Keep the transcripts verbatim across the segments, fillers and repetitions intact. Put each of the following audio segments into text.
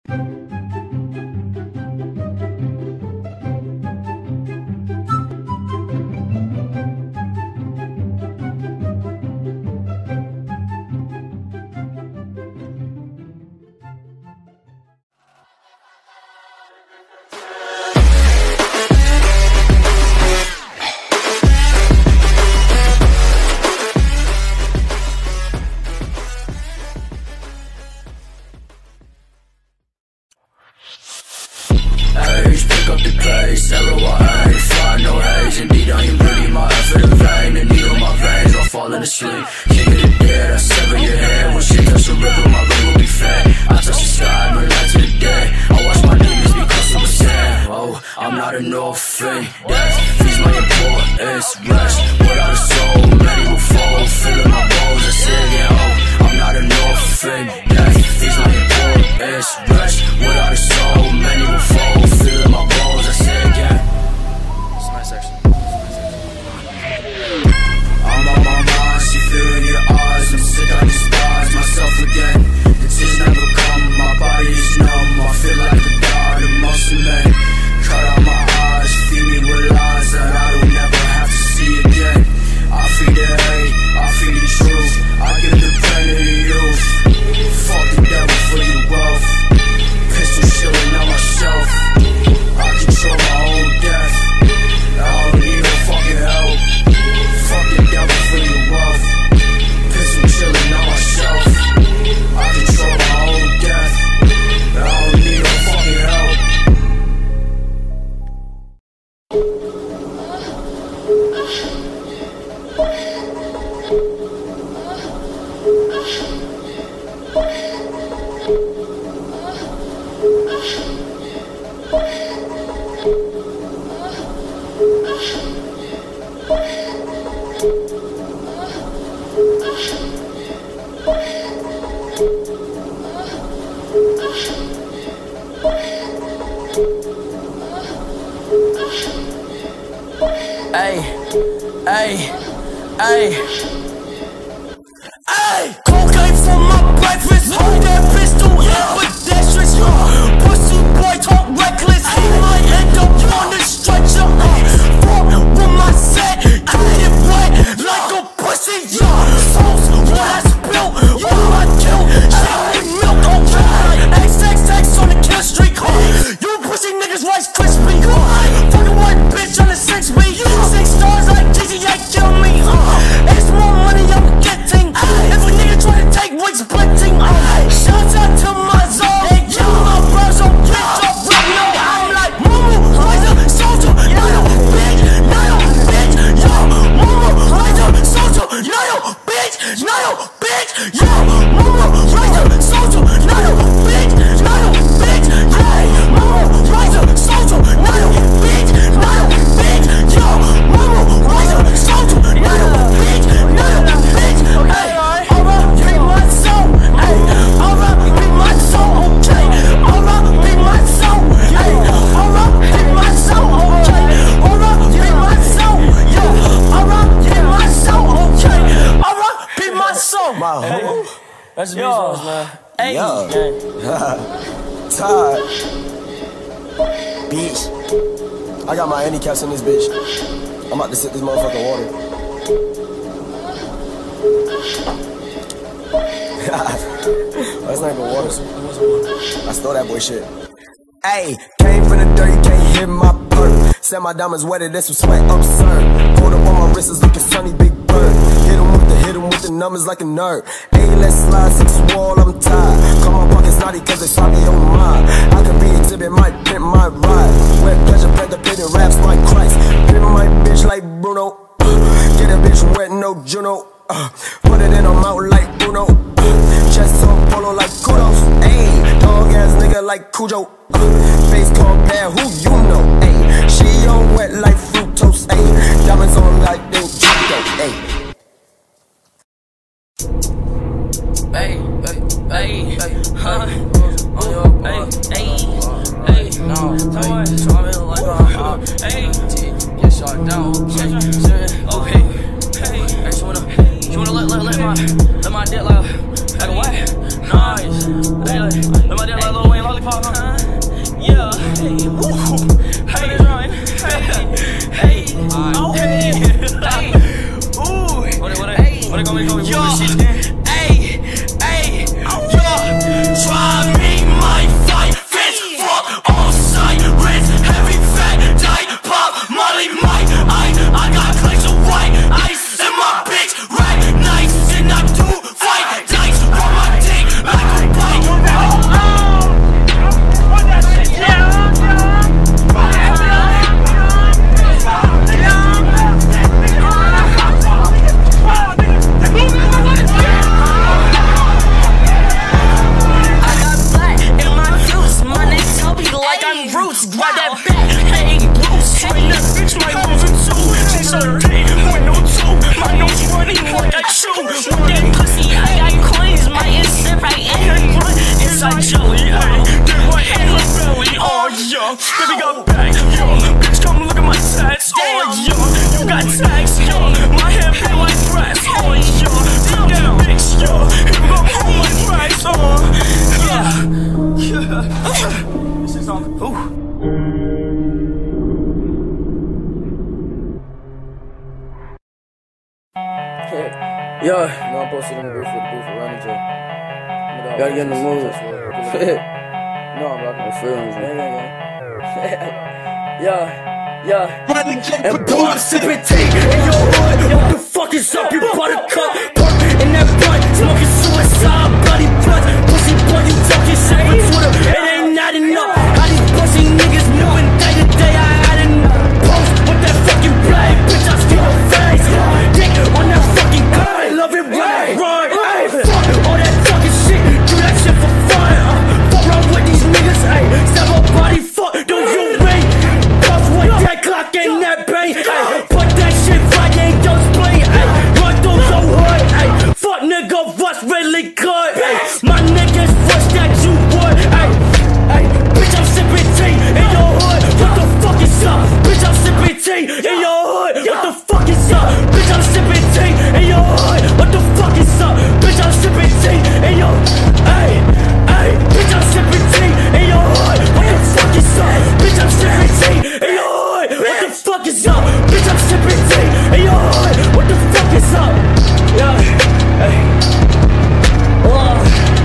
Age, pick up the pace, arrow I aim, fly no haze. Indeed I am ready, my effort in vain. The needle my veins, while falling asleep. King of the dead, I sever your head. When shit touch the river, my ring will be fed. I touch the sky, burn light to the day. I watch my demons be custom with sand. Oh, I'm not an orphan. Death feeds my importance. Rest without a soul, many will fall. Feeling my bones, I say again. Oh, I'm not an orphan. Death feeds my importance. Rest without a soul, many will fall. Feeling my bones, I say again. It's a nice section. I'm on my mind, see fear in your eyes. I'm sick, I despise myself again. The tears never come, my body is numb. I feel like a god, a monster man. Cut out my eyes, feed me with lies that I don't never have to see again. I feed the hate, I feed the truth. I give the pain to the youth. Fuck the devil for your wealth. Pistol shilling on myself. I control my own death. I don't need no fucking help. Fuck the devil for your wealth. Pistol chilling on myself. I control my own death. I don't need no fucking help. Ay, ay, ay, ay. Cocaine for my breakfast. Hold that pistol, yeah, with dexterous. Pussy boy talk reckless. He might end up on the stretcher. Fuck with my set, get it wet like a pussy. Sauce, what I spill, what I kill. Shit with milk, okay. X X X on the kill streak. You pussy niggas Rice Krispie. Fucking white bitch on the six B. Six stars like G T A kill me. uh, It's more money I'm getting. If a nigga try to take wig splitting. uh, Shouts out to my zone. Hey, yo, my bros don't get off right now. I'm like Mumu, Liza, Soldier, Nayo, bitch, Nayo, bitch. Yo, Mumu, Liza, Soldier, Nayo, bitch, Nayo, bitch. Yo, Mumu, Liza, Soldier, Nayo, bitch, Nayo, bitch. Hey, Mumu, Liza, Soldier, Nayo, bitch, Nayo, bitch. Yo, Mumu, Liza, Soldier, Nayo, bitch, Nayo, bitch. Hey, alright, be my soul. Hey, alright, be my soul. Okay, alright, be my soul. Hey, alright, be my soul. Okay, alright, be my soul. Yo, alright, be my soul. Okay, alright, be my soul. Hey, that's the songs, man. Hey, Todd, bitch. I got my handicaps in this bitch. I'm about to sip this motherfucking water. That's not even water. I stole that boy shit. Ayy, came from the dirt, you can't hit my perk. Said my diamonds wetter, this was sweat absurd. Pulled up on my wrist, is looking sunny, big bird. Hit him with the, hit him with the numbers like a nerd. Ayy, let's slide, six wall, I'm tired. Call my pockets naughty, cause they saw me on mine. I could be exhibit, might pimp my ride. Wet pleasure, pet the pit and raps like Christ. Pimp my bitch like Bruno. Get a bitch wet, no Juno. Uh, put it in her mouth like Bruno. Uh, chest on polo like kudos. Ayy, dog ass nigga like Cujo. Uh, face called bad, who you know? Ayy, she on wet like fructose. Ayy, diamonds on like they Chico. Ayy. Hey, hey, hey, huh? On your hey, hey, hey, no, hey, so I'm in like a hey, get shot down, okay, okay, hey, hey, so wanna, you wanna let, let, let my, let my dick like, like a what? Nice, hey, let my dick like Lil Wayne Lollipop, huh? Bruce, grab that back. Hey, Bruce, hey, that bitch might lose it too. She's a D with no two. My nose running like I chew. With that pussy, I got coins. My instant right in her front. Inside jelly, ayy. Get my head in her belly. Oh, yeah. Baby got back, yo. Bitch, come look at my tats. Oh, yeah. You got tags, yo. My hair feel like grass. Oh, yeah. Put that bitch, yo. You go home like rice. Oh, yeah. Yeah. This is on. Ooh. Yo, you know I'm posted in the booth for the booth for running J. Gotta get in the mood. No, I'm rocking the feelings. Yeah, yeah. And boom, I'm sipping tea in your hood. What the fuck is up, you buttercup? Park in that blunt, smoking suicide, bloody blood. Pussy boy, you talking shit on Twitter. It ain't not enough. How these pussy niggas moving day to day, I had enough. Post with that fucking blade, bitch, I steal your face. Dick on that fucking gun. Love it right, right, right. Fuck all that talking shit, do that shit for fun. Uh, fuck around with these niggas, ayy. Stab my body, fuck, don't you ring. Puff with that Glock and that bang, ayy. Put that shit right, ain't just play, ayy. Run through so hard, ayy. Fuck nigga, what's really good, ayy. My niggas wish that you would, ayy. Ayy, bitch, I'm sipping tea in your hood. What the fuck is up? Bitch, I'm sipping tea in your hood. What the fuck is up? Bitch, I'm sipping tea in your hood. What the fuck is up? Bitch, I'm sipping tea in your ayy, ayy. Bitch, I'm sipping tea in your hood. What the fuck is up? Bitch, I'm sipping tea in your hood. What the fuck is up? Bitch, I'm sipping tea in your hood. What the fuck is up? Yeah, ayy. Oh.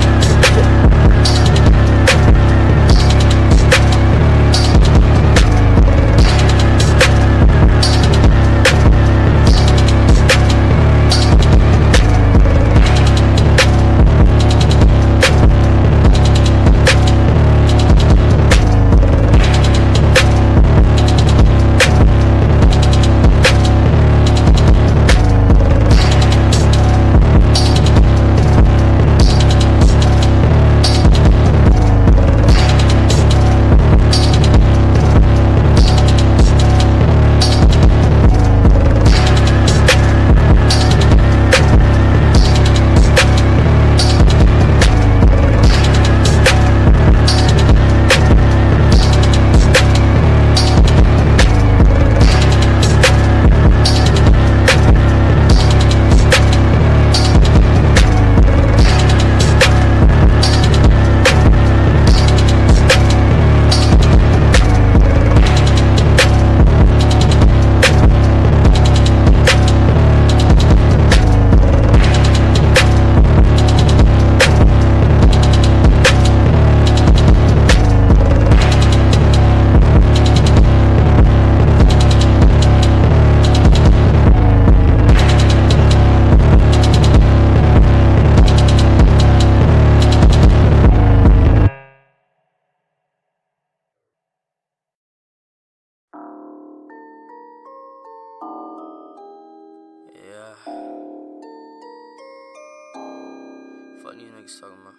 Fuck these niggas talking about.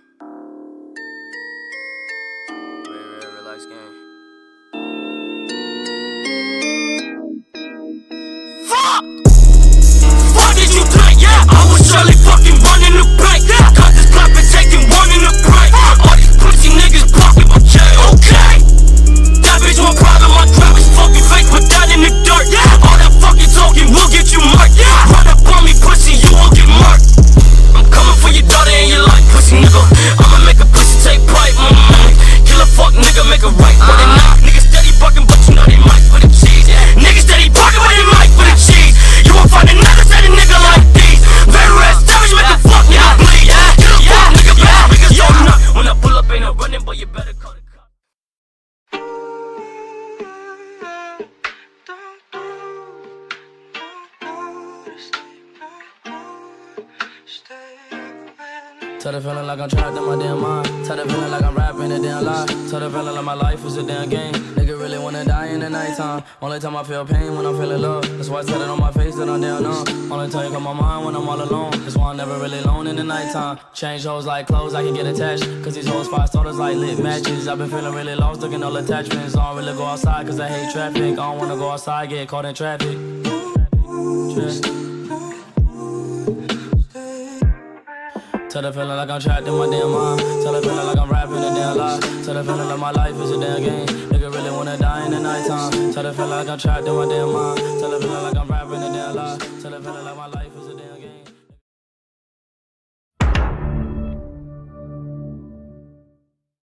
Real, real, relax game. Fuck! Fuck did you think? Yeah, I was surely fucking running the bank. Yeah, got this clap and taking one in the break. All these pussy niggas blocking my jail. Okay. That bitch want problem, my crap is fucking fake. Put that in the dirt. Yeah, all that fucking talking will get you marked. Yeah, run up on me, pussy, you will get marked. I'm coming for your daughter and your life, pussy nigga. I'ma make a pussy take pipe, mama. Kill a fuck nigga, make a right. But they not. Niggas steady barking, but you know they might for the cheese. Niggas steady barking, but they might for the cheese. You won't find another steady nigga like these. Very rare damage, make a fuck nigga bleed. Kill a fuck nigga, bad niggas don't knock. When I pull up, ain't no running, but you better call the cops. Tell the feeling like I'm trapped in my damn mind. Tell the feeling like I'm rapping a damn lie. Tell the feeling like my life is a damn game. Nigga really wanna die in the nighttime. Only time I feel pain when I'm feeling love. That's why I said it on my face that I'm down numb. Only time you come my mind when I'm all alone. That's why I'm never really alone in the nighttime. Change hoes like clothes, I can get attached. Cause these hoes five starters like lit matches. I've been feeling really lost, looking all attachments. I don't really go outside cause I hate traffic. I don't wanna go outside, get caught in traffic. Traffic. Tell the feeling like I'm trapped in my damn mind. Tell the feeling like I'm rapping a damn lie. Tell the feeling like my life is a damn game. Nigga really wanna die in the nighttime. Tell the feeling like I'm trapped in my damn mind. Tell the feeling like I'm rapping a damn lie. Tell the feeling like my life is